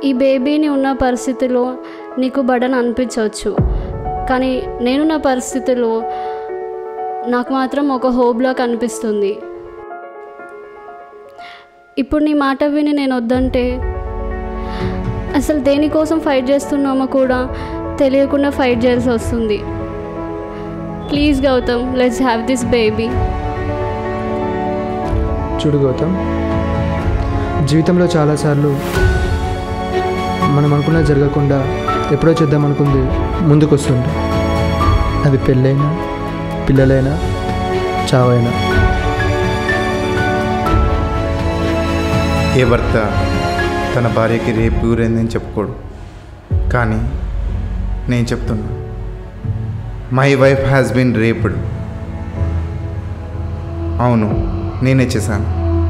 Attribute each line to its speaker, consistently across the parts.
Speaker 1: ఈ బేబీని ఉన్న పరిస్థితిలో నీకు బర్డెన్ అనిపించవచ్చు, కానీ నేనున్న పరిస్థితిలో నాకు మాత్రం ఒక హోప్లా కనిపిస్తుంది. ఇప్పుడు నీ మాట విని నేను వద్దంటే అసలు దేనికోసం ఫైట్ చేస్తున్నామో కూడా తెలియకుండా ఫైట్ చేయాల్సి వస్తుంది. Please Gautam, let's have this baby.
Speaker 2: చూడు గౌతమ్, జీవితంలో చాలాసార్లు మనం అనుకున్నది జరగకుండా ఎప్పుడో చేద్దాం అనుకుంది ముందుకు వస్తుంది. అది పెళ్ళైనా, పిల్లలైనా, చావైనా.
Speaker 3: ఏ భర్త తన భార్యకి రేపు గురైందని చెప్పుకోడు, కానీ నేను చెప్తున్నా, my wife has been raped. అవును, నేనే చేశాను.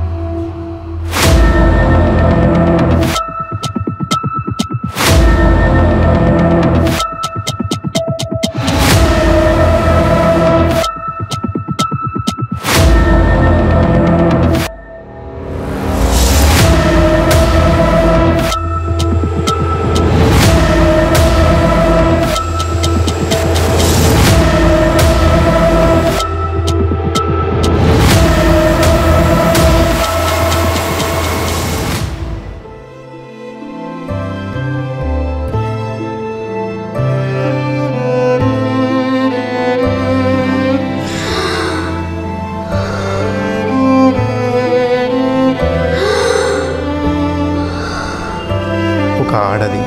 Speaker 3: ఒక ఆడది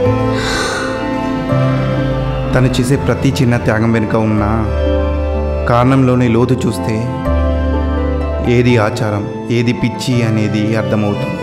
Speaker 3: తను చేసే ప్రతి చిన్న త్యాగం వెనుక ఉన్న కారణంలోని లోతు చూస్తే ఏది ఆచారం, ఏది పిచ్చి అనేది అర్థమవుతుంది.